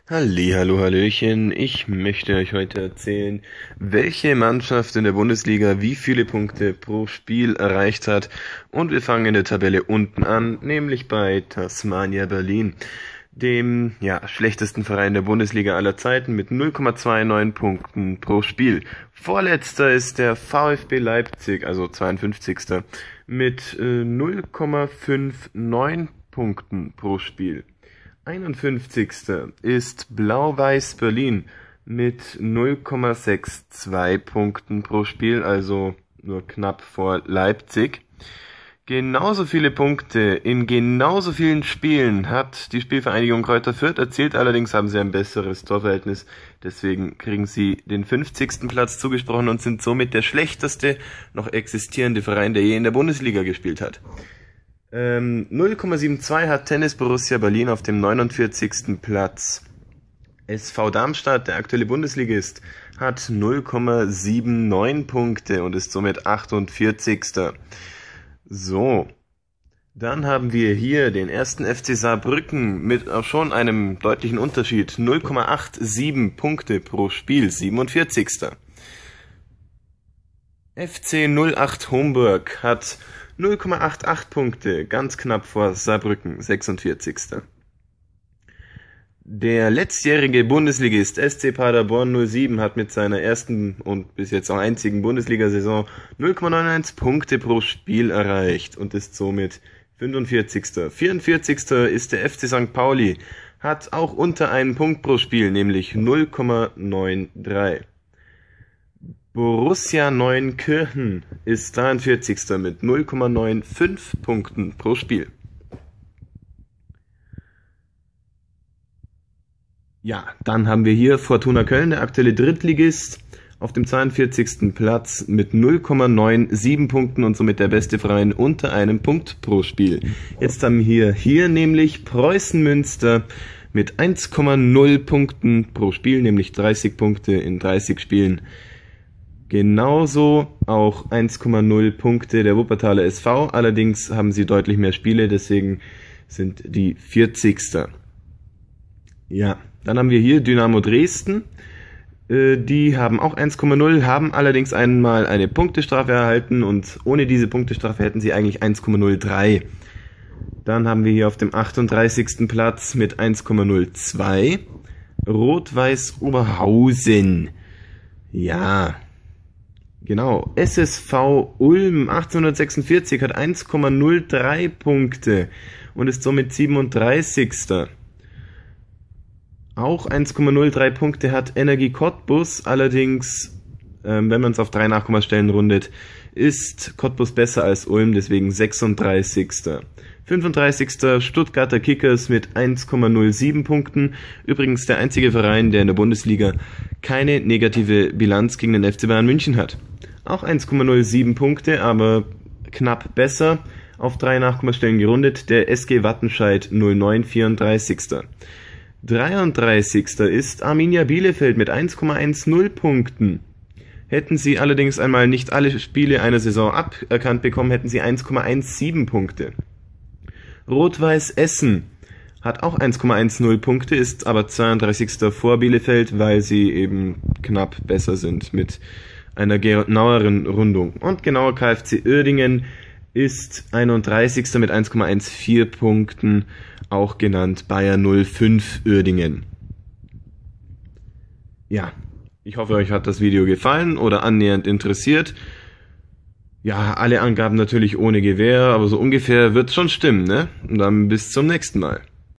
Hallihallo, Hallöchen. Ich möchte euch heute erzählen, welche Mannschaft in der Bundesliga wie viele Punkte pro Spiel erreicht hat. Und wir fangen in der Tabelle unten an, nämlich bei Tasmania Berlin, dem schlechtesten Verein der Bundesliga aller Zeiten mit 0,29 Punkten pro Spiel. Vorletzter ist der VfB Leipzig, also 52. mit 0,59 Punkten pro Spiel. 51. ist Blau-Weiß Berlin mit 0,62 Punkten pro Spiel, also nur knapp vor Leipzig. Genauso viele Punkte in genauso vielen Spielen hat die Spielvereinigung Greuther Fürth erzielt, allerdings haben sie ein besseres Torverhältnis, deswegen kriegen sie den 50. Platz zugesprochen und sind somit der schlechteste noch existierende Verein, der je in der Bundesliga gespielt hat. 0,72 hat Tennis Borussia Berlin auf dem 49. Platz. SV Darmstadt, der aktuelle Bundesligist, hat 0,79 Punkte und ist somit 48. So, dann haben wir hier den ersten FC Saarbrücken mit auch schon einem deutlichen Unterschied. 0,87 Punkte pro Spiel, 47. FC 08 Homburg hat 0,88 Punkte, ganz knapp vor Saarbrücken, 46. Der letztjährige Bundesligist SC Paderborn 07 hat mit seiner ersten und bis jetzt auch einzigen Bundesliga-Saison 0,91 Punkte pro Spiel erreicht und ist somit 45. 44. ist der FC St. Pauli, hat auch unter einen Punkt pro Spiel, nämlich 0,93. Borussia Neunkirchen ist 43. mit 0,95 Punkten pro Spiel. Ja, dann haben wir hier Fortuna Köln, der aktuelle Drittligist, auf dem 42. Platz mit 0,97 Punkten und somit der beste Verein unter einem Punkt pro Spiel. Jetzt haben wir hier nämlich Preußen Münster mit 1,0 Punkten pro Spiel, nämlich 30 Punkte in 30 Spielen. Genauso auch 1,0 Punkte der Wuppertaler SV, allerdings haben sie deutlich mehr Spiele, deswegen sind die 40. Ja, dann haben wir hier Dynamo Dresden, die haben auch 1,0, haben allerdings einmal eine Punktestrafe erhalten und ohne diese Punktestrafe hätten sie eigentlich 1,03. Dann haben wir hier auf dem 38. Platz mit 1,02 Rot-Weiß Oberhausen. Ja, genau, SSV Ulm 1846 hat 1,03 Punkte und ist somit 37. Auch 1,03 Punkte hat Energie Cottbus, allerdings, wenn man es auf 3 Nachkommastellen rundet, ist Cottbus besser als Ulm, deswegen 36. 35. Stuttgarter Kickers mit 1,07 Punkten. Übrigens der einzige Verein, der in der Bundesliga keine negative Bilanz gegen den FC Bayern München hat. Auch 1,07 Punkte, aber knapp besser. Auf 3 Nachkommastellen gerundet, der SG Wattenscheid 09, 34. 33. ist Arminia Bielefeld mit 1,10 Punkten. Hätten sie allerdings einmal nicht alle Spiele einer Saison aberkannt bekommen, hätten sie 1,17 Punkte. Rot-Weiß Essen hat auch 1,10 Punkte, ist aber 32. vor Bielefeld, weil sie eben knapp besser sind mit einer genaueren Rundung. Und genauer KFC Uerdingen ist 31. mit 1,14 Punkten, auch genannt Bayer 05 Uerdingen. Ja, ich hoffe, euch hat das Video gefallen oder annähernd interessiert. Ja, alle Angaben natürlich ohne Gewähr, aber so ungefähr wird schon stimmen, ne? Und dann bis zum nächsten Mal.